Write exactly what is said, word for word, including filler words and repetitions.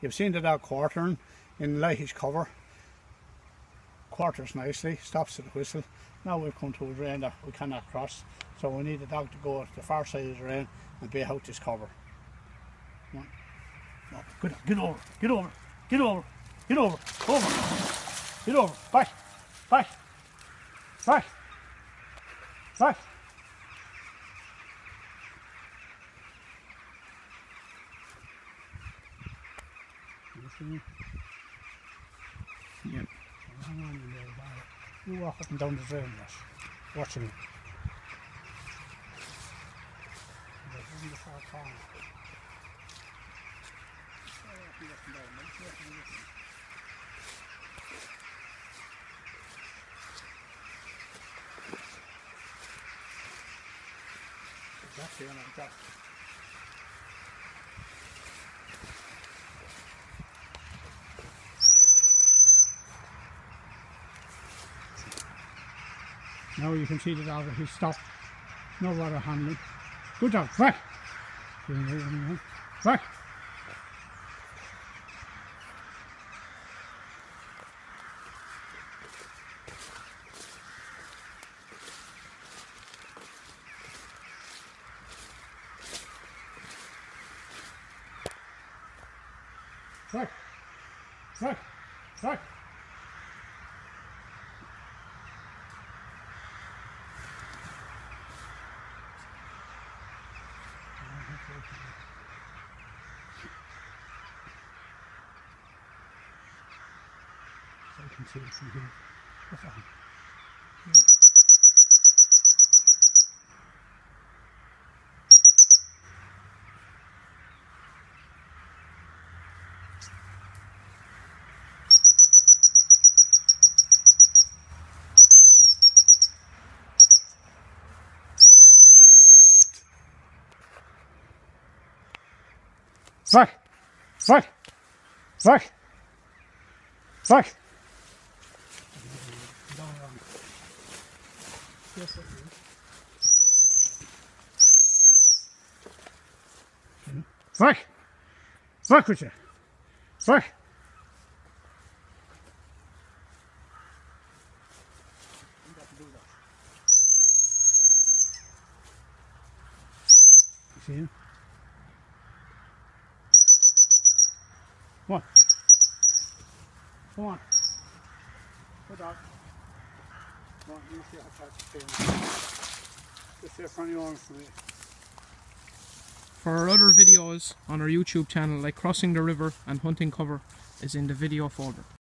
You've seen the dog quartering in lightish cover. Quarters nicely, stops at the whistle. Now we've come to a drain that we cannot cross, so we need the dog to go to the far side of the drain and be out this cover. Come on. No, get, get over, get over, get over, get over, over, get over, back, back, back, back. Yeah. Hang on in there, you walk up and down the drain, yes. Watching it. There's in the far corner. That's the end of that. Now you can see the dog, he's stopped. No water handling. Good dog, back! Back! Back! Back! Back! So you can see it from here. What's that? Back! Back! Back! Back! Back! Back with you! Back! You see him? Come on. Come on. Good dog. Come on, you see how fast it's going. Just there for anyone for me. For our other videos on our YouTube channel, like crossing the river and hunting cover, is in the video folder.